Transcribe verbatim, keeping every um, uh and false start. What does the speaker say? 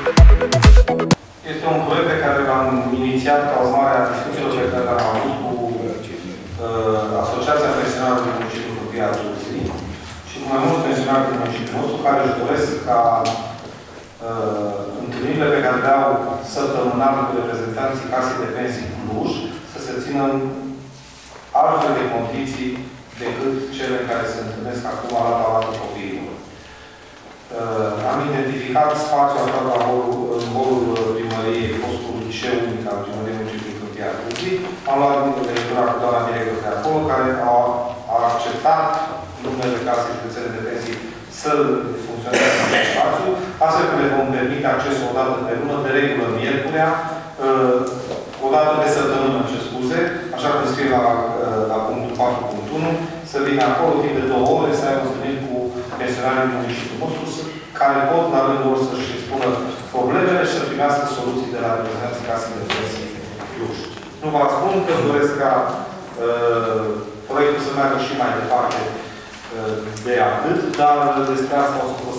Este un proiect pe care l-am inițiat ca urmare a discuțiilor pe care le-am avut cu uh, Asociația Pensionarilor din Municipiul Câmpia Turzii și cu mai mulți pensionari din municipiul nostru care își doresc ca uh, întâlnirile pe care le au săptămânal cu reprezentanții Casei de Pensii Cluj să se țină în altfel de condiții decât cele care se întâlnesc acum la Palatul Copiilor. Uh, am identificat spațiul aflat la holul, în holul primăriei, fostul liceu unic al primăriei municipiului Câmpia Turzii. Am luat legătura cu doamna director de acolo, care a, a acceptat numele Casei Județene de Pensii să funcționeze în acest spațiu, astfel că le vom permite accesul o dată pe lună, de regulă miercurea, uh, o dată pe săptămână, ce scuze, așa cum scrie la, la punctul patru punct unu, să vină acolo timp de două ore, să aibă întâlnit cu pensionarii din municipiul nostru, care pot, la rândul lor, să-și expună problemele și să primească soluții de la reprezentanții Casei de Pensii Cluj. Nu vă spun că doresc ca uh, proiectul să meargă și mai departe uh, de atât, dar despre asta o să